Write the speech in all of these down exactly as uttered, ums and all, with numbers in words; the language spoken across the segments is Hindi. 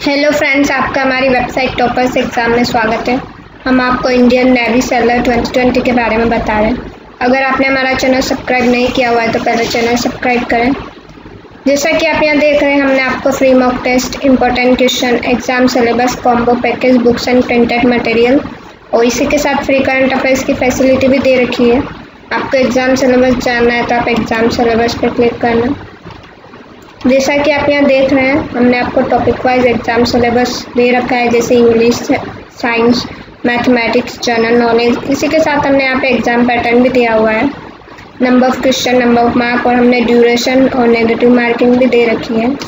हेलो फ्रेंड्स, आपका हमारी वेबसाइट टॉपर्स एग्ज़ाम में स्वागत है। हम आपको Indian Navy sailor twenty twenty के बारे में बता रहे हैं। अगर आपने हमारा चैनल सब्सक्राइब नहीं किया हुआ है तो पहले चैनल सब्सक्राइब करें। जैसा कि आप यहाँ देख रहे हैं, हमने आपको free mock test, important question, exam syllabus, combo package, books and printed material और इसी के साथ फ्री करंट अफेयर्स की फैसिलिटी भी दे रखी है। आपको एग्ज़ाम सिलेबस जानना है तो आप एग्ज़ाम सिलेबस पर क्लिक करना। जैसा कि आप यहाँ देख रहे हैं, हमने आपको टॉपिक वाइज एग्जाम सिलेबस दे रखा है, जैसे English, science, mathematics, general knowledge. इसी के साथ हमने यहाँ पे एग्जाम पैटर्न भी दिया हुआ है, number of question, number of mark, और हमने ड्यूरेशन और नेगेटिव मार्किंग भी दे रखी है।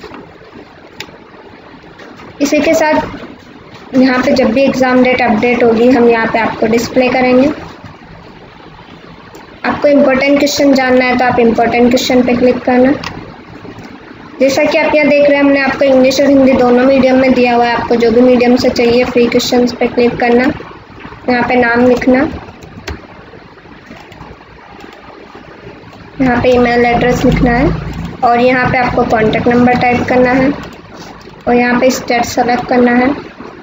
इसी के साथ यहाँ पे जब भी एग्ज़ाम डेट अपडेट होगी, हम यहाँ पे आपको डिस्प्ले करेंगे। आपको इम्पोर्टेंट क्वेश्चन जानना है तो आप इम्पोर्टेंट क्वेश्चन पे क्लिक करना। जैसा कि आप यहाँ देख रहे हैं, हमने आपको इंग्लिश और हिंदी दोनों मीडियम में दिया हुआ है। आपको जो भी मीडियम से चाहिए फ्री क्वेश्चंस पे क्लिक करना, यहाँ पे नाम लिखना, यहाँ पे ईमेल एड्रेस लिखना है और यहाँ पे आपको कॉन्टैक्ट नंबर टाइप करना है और यहाँ पे स्टेट सेलेक्ट करना है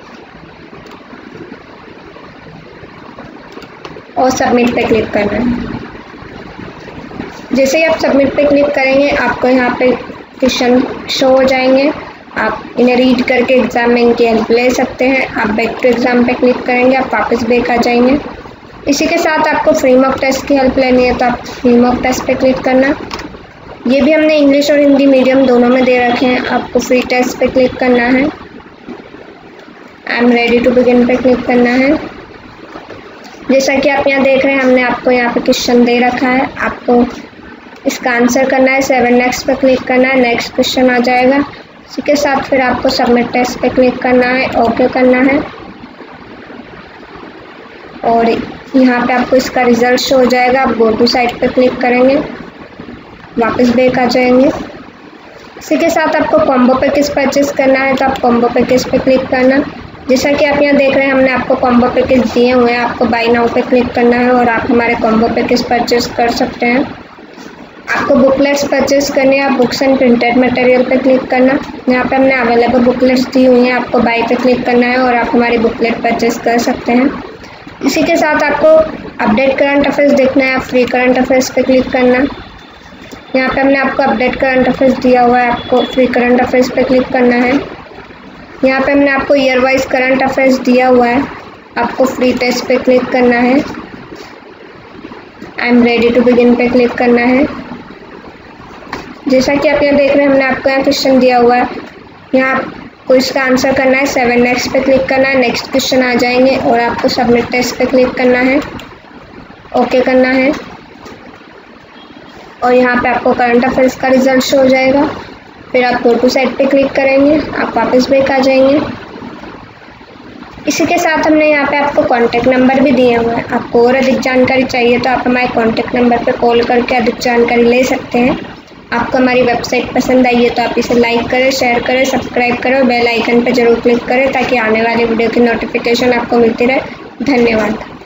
और सबमिट पे क्लिक करना है। जैसे ही आप सबमिट पे क्लिक करेंगे, आपको यहाँ पे क्वेश्चन शो हो जाएंगे। आप इन्हें रीड करके एग्ज़ाम में इनकी हेल्प ले सकते हैं। आप बैक टू एग्ज़ाम पे क्लिक करेंगे, आप वापस बैक आ जाएंगे। इसी के साथ आपको फ्री मॉक टेस्ट की हेल्प लेनी है तो आप फ्री मॉक टेस्ट पे क्लिक करना। ये भी हमने इंग्लिश और हिंदी मीडियम दोनों में दे रखे हैं। आपको फ्री टेस्ट पे क्लिक करना है, I am ready to begin पे क्लिक करना है। जैसा कि आप यहाँ देख रहे हैं, हमने आपको यहाँ पे क्वेश्चन दे रखा है, आपको इसका आंसर करना है। सेवन नेक्स्ट पे क्लिक करना है, नेक्स्ट क्वेश्चन आ जाएगा। इसी के साथ फिर आपको सबमिट टेस्ट पे क्लिक करना है, ओके करना है और यहाँ पे आपको इसका रिजल्ट शो हो जाएगा। आप गो टू साइट पे क्लिक करेंगे, वापस बैक आ जाएंगे। इसी के साथ आपको कॉम्बो पैकेज परचेज करना है तो आप कॉम्बो पैकेज पे क्लिक करना। जैसा कि आप यहाँ देख रहे हैं, हमने आपको कॉम्बो पैकेज दिए हुए हैं। आपको बाय नाउ पे क्लिक करना है और आप हमारे कॉम्बो पैकेज परचेज कर सकते हैं। आपको बुकलेट्स परचेज करनी है, आप बुक्स एंड प्रिंटेड मटेरियल पे क्लिक करना। यहाँ पे हमने अवेलेबल बुकलेट्स दी हुई हैं, आपको बाय पे क्लिक करना है और आप हमारी बुकलेट परचेज कर सकते हैं। इसी के साथ आपको अपडेट करंट अफेयर्स देखना है, आप फ्री करंट अफेयर्स पे क्लिक करना। यहाँ पे हमने आपको अपडेट करंट अफेयर्स दिया हुआ है, आपको फ्री करंट अफेयर्स पे क्लिक करना है। यहाँ पे हमने आपको ईयर वाइज करंट अफेयर्स दिया हुआ है, आपको फ्री टेस्ट पे क्लिक करना है, I am ready to begin पे क्लिक करना है। जैसा कि आप यहाँ देख रहे हैं, हमने आपको यहाँ क्वेश्चन दिया हुआ है, यहाँ आपको इसका आंसर करना है। सेवन नेक्स्ट पे क्लिक करना है, नेक्स्ट क्वेश्चन आ जाएंगे और आपको सबमिट टेस्ट पे क्लिक करना है, ओके करना है और यहाँ पे आपको करंट अफेयर्स का रिजल्ट शो हो जाएगा। फिर आप गो टू साइट पे क्लिक करेंगे, आप वापस बैक आ जाएंगे। इसी के साथ हमने यहाँ पे आपको कॉन्टैक्ट नंबर भी दिए हुए हैं। आपको और अधिक जानकारी चाहिए तो आप हमारे कॉन्टैक्ट नंबर पे कॉल करके अधिक जानकारी ले सकते हैं। आपको हमारी वेबसाइट पसंद आई है तो आप इसे लाइक करें, शेयर करें, सब्सक्राइब करें और बेल आइकन पर जरूर क्लिक करें ताकि आने वाली वीडियो की नोटिफिकेशन आपको मिलती रहे। धन्यवाद।